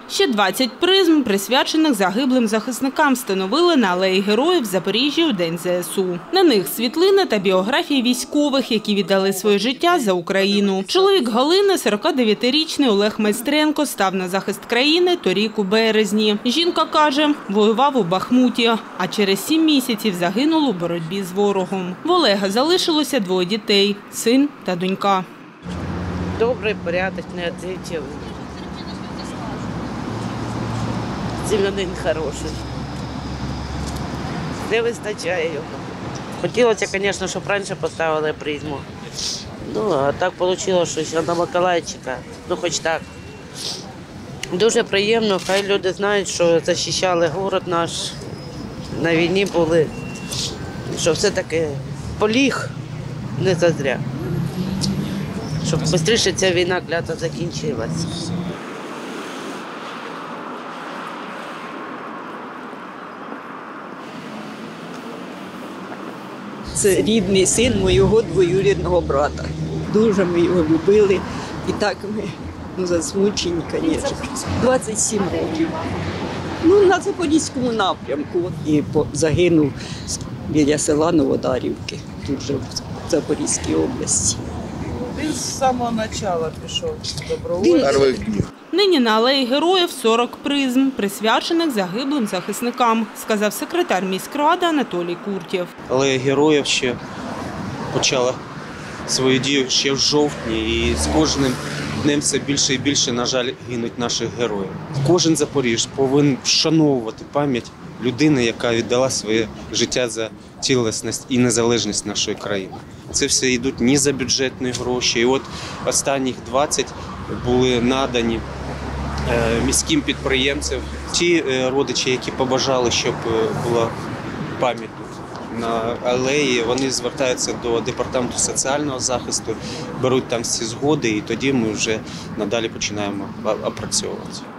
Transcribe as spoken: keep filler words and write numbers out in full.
Ще двадцять призм, присвячених загиблим захисникам, встановили на Алеї Героїв в Запоріжжі у День зе ес у. На них світлини та біографії військових, які віддали своє життя за Україну. Чоловік Галини, сорокадев'ятирічний Олег Майстренко, став на захист країни торік у березні. Жінка каже, воював у Бахмуті, а через сім місяців загинув у боротьбі з ворогом. В Олега залишилося двоє дітей – син та донька. Добрий, порядочний, відповідальний. Сім'янин хороший. Не вистачає його. Хотілося, звісно, щоб раніше поставили призму. Ну, а так вийшло, що ще на Миколайчика. Ну, хоч так. Дуже приємно, хай люди знають, що захищали город наш, на війні були, що все-таки поліг не зазря. Щоб швидше ця війна клята закінчилась. Це рідний син моєго двоюрідного брата. Дуже ми його любили. І так ми ну, засмучені, звісно. двадцять сім років. Ну, на Запорізькому напрямку. І загинув біля села Новодарівки, тут же в Запорізькій області. Він з самого початку пішов добровольцем. Нині на Алеї Героїв сорок призм, присвячених загиблим захисникам, сказав секретар міськради Анатолій Куртєв. Алея Героїв ще почала свою дію ще в жовтні, і з кожним днем все більше і більше, на жаль, гинуть наших героїв. Кожен запоріжець повинен вшановувати пам'ять людини, яка віддала своє життя за цілісність і незалежність нашої країни. Це все йдуть не за бюджетні гроші. І от останніх двадцять були надані міським підприємцям. Ті родичі, які побажали, щоб була пам'ять на алеї, вони звертаються до департаменту соціального захисту, беруть там всі згоди, і тоді ми вже надалі починаємо опрацьовувати.